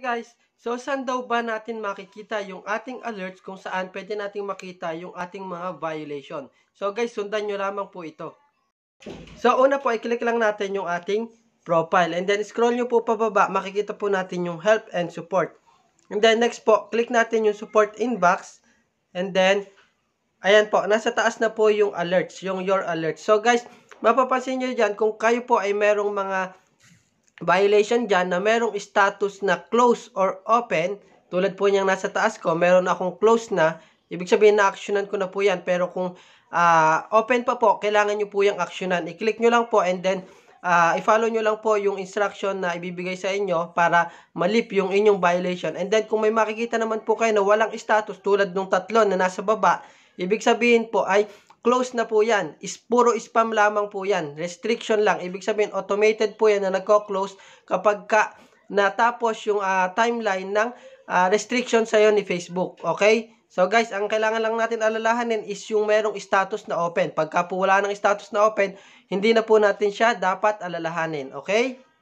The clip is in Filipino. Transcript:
Guys, so saan daw ba natin makikita yung ating alerts kung saan pwede nating makita yung ating mga violation? So guys, sundan nyo lamang po ito. So una po, i-click lang natin yung ating profile. And then scroll nyo po pababa, makikita po natin yung help and support. And then next po, click natin yung support inbox. And then, ayan po, nasa taas na po yung alerts, yung your alerts. So guys, mapapansin nyo dyan, kung kayo po ay merong mga violation dyan na merong status na close or open, tulad po niyang nasa taas ko, meron akong close na, ibig sabihin na actionan ko na po yan, pero kung open pa po, kailangan nyo po yung actionan. I-click nyo lang po and then i-follow nyo lang po yung instruction na ibibigay sa inyo para malip yung inyong violation. And then kung may makikita naman po kayo na walang status tulad ng tatlo na nasa baba, ibig sabihin po ay close na po yan. Puro spam lamang po yan. Restriction lang. Ibig sabihin, automated po yan na nagko-close kapag natapos yung timeline ng restriction sa'yo ni Facebook. Okay? So guys, ang kailangan lang natin alalahanin is yung merong status na open. Pagka po wala ng status na open, hindi na po natin siya dapat alalahanin. Okay?